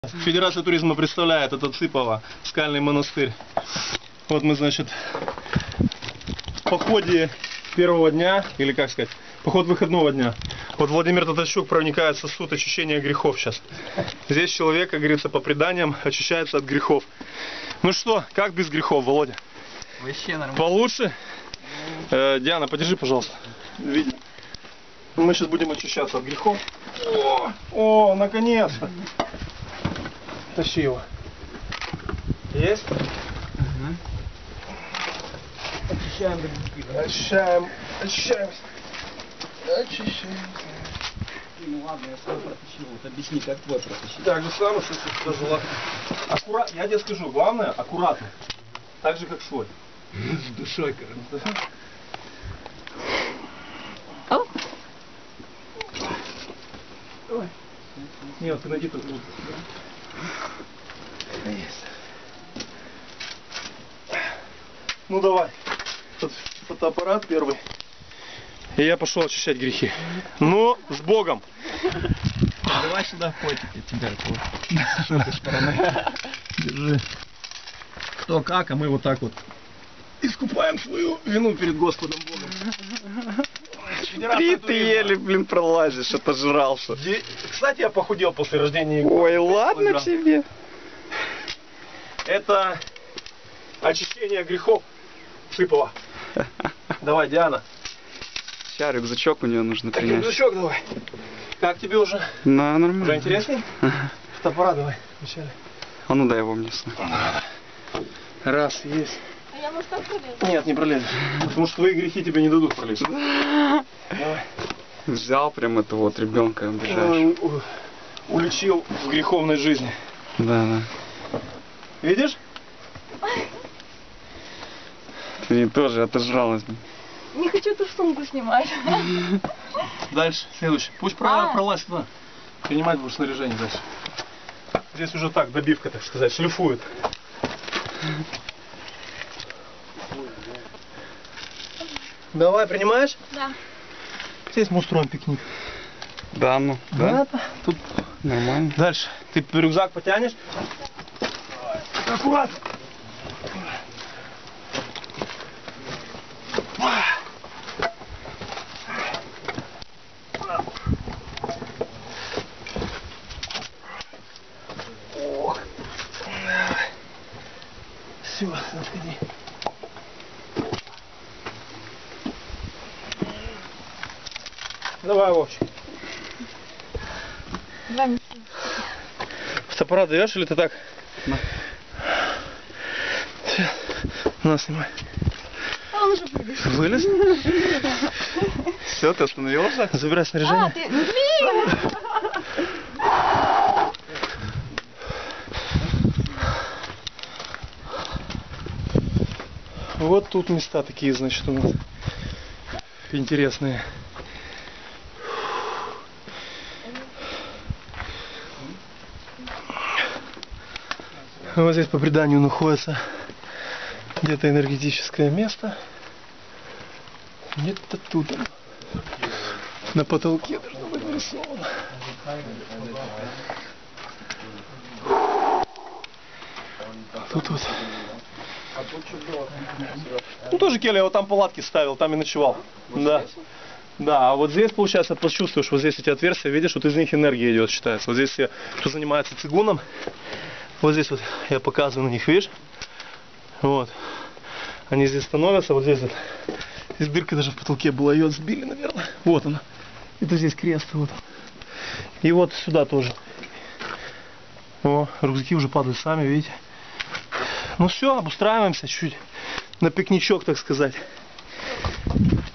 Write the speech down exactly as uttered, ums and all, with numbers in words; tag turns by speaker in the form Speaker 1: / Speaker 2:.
Speaker 1: Федерация туризма представляет это Цыпово, скальный монастырь. Вот мы, значит, в походе первого дня, или как сказать, поход выходного дня. Вот Владимир Татарчук проникает в сосуд очищения грехов сейчас. Здесь человек, как говорится, по преданиям, очищается от грехов. Ну что, как без грехов, Володя?
Speaker 2: Вообще нормально.
Speaker 1: Получше? Э, Диана, подержи, пожалуйста. Видим. Мы сейчас будем очищаться от грехов. О, о, наконец-то! Тащи его. Есть?
Speaker 2: Угу. Очищаем грехи.
Speaker 1: Очищаем. Очищаемся. Очищаемся.
Speaker 2: Ну ладно, я сам протащил. Вот объясни, как твой протащил.
Speaker 1: Так же самое, что сюда желательно. Аккуратно. Я тебе скажу, главное, аккуратно. Так же, как свой.
Speaker 2: С душой, короче.
Speaker 1: Давай. Нет, ты найди тут. Есть. Ну давай. Тут фотоаппарат первый. И я пошел очищать грехи. Ну, с Богом.
Speaker 2: Давай сюда котик, я тебя с этой стороны.
Speaker 1: Держи.
Speaker 2: Кто как, а мы вот так вот
Speaker 1: Искупаем свою вину перед Господом Богом.
Speaker 3: Три ты еле, блин, пролазишь, отожрался.
Speaker 1: Кстати, я похудел после рождения.
Speaker 3: Ой, ладно тебе.
Speaker 1: Это очищение грехов Цыпова. Давай, Диана.
Speaker 3: Сейчас рюкзачок у нее нужно
Speaker 1: Так,
Speaker 3: принять.
Speaker 1: рюкзачок давай. Как тебе уже?
Speaker 3: Да, нормально.
Speaker 1: Уже интересней? Фотоаппарат давай. Вначале.
Speaker 3: А ну дай его мне.
Speaker 1: Раз, есть.
Speaker 4: А я, может, так пролезу?
Speaker 1: Нет, не пролезешь. Потому что твои грехи тебе не дадут пролезть. Давай.
Speaker 3: Взял прям это вот ребенка обижаешь.
Speaker 1: Ой, у- уличил в греховной жизни.
Speaker 3: Да, да.
Speaker 1: Видишь?
Speaker 3: Ты тоже отожралась.
Speaker 4: Не хочу эту сумку снимать.
Speaker 1: Дальше, следующий. Пусть про,
Speaker 4: А.
Speaker 1: пролазит туда. Принимать будешь снаряжение дальше. Здесь уже так, добивка, так сказать, шлифует. Давай, принимаешь?
Speaker 4: Да.
Speaker 1: Здесь мы устроим пикник.
Speaker 3: Да, ну, да.
Speaker 1: Тут
Speaker 3: Нормально.
Speaker 1: дальше. Ты рюкзак потянешь? Аккуратно. О. Все, отходи. Давай, Вовчик.
Speaker 4: Два месяца.
Speaker 1: Фотоаппарат даешь или ты так?
Speaker 3: На.
Speaker 1: На, снимай.
Speaker 4: А он уже вылез.
Speaker 1: Вылез?
Speaker 3: Все, ты остановился?
Speaker 1: Забирай
Speaker 4: А,
Speaker 1: снаряжение.
Speaker 4: ты... Ну, блин!
Speaker 1: Вот тут места такие, значит, у нас интересные. Вот здесь по преданию находится где-то энергетическое место. Где-то тут оно. На потолке должно быть нарисовано. Тут вот. Ну тоже Келли, я вот там палатки ставил, там и ночевал. Да. Да, а вот здесь, получается, почувствуешь, вот здесь эти отверстия, видишь, вот из них энергия идет, считается. Вот здесь, кто занимается цигуном, вот здесь вот я показываю на них, видишь? Вот. Они здесь становятся, вот здесь вот. Здесь дырка даже в потолке была, ее сбили, наверное. Вот она. Это здесь крест, вот. И вот сюда тоже. О, рюкзаки уже падают сами, видите? Ну все, обустраиваемся чуть-чуть. На пикничок, так сказать.